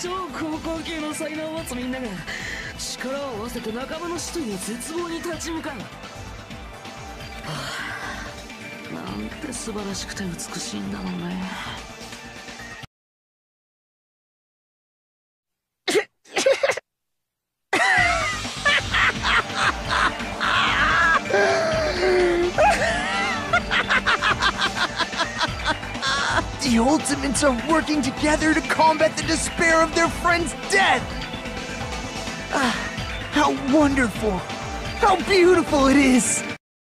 超高校級の才能を持つみんなが力を合わせて仲間の死という絶望に立ち向かう。はあ、なんて素晴らしくて美しいんだろうね。 The Ultimates are working together to combat the despair of their friend's death! Ah, how wonderful! How beautiful it is!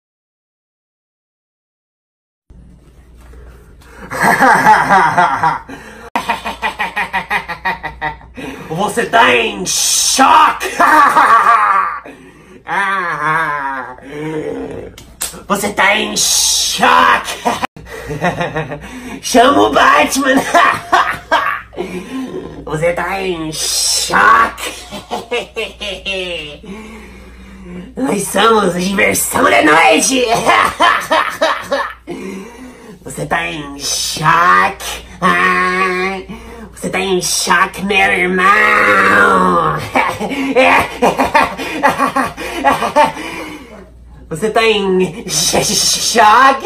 Você tá em choque! Você tá em choque! Chama o Batman! Você tá em choque! Nós somos a diversão da noite! Você tá em choque! Você tá em choque, meu irmão! Você tá em choque?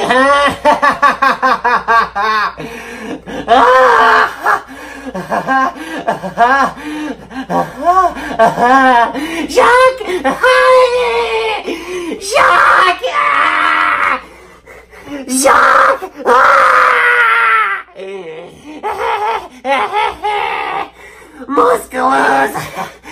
Choque! Choque! Choque! Musculoso!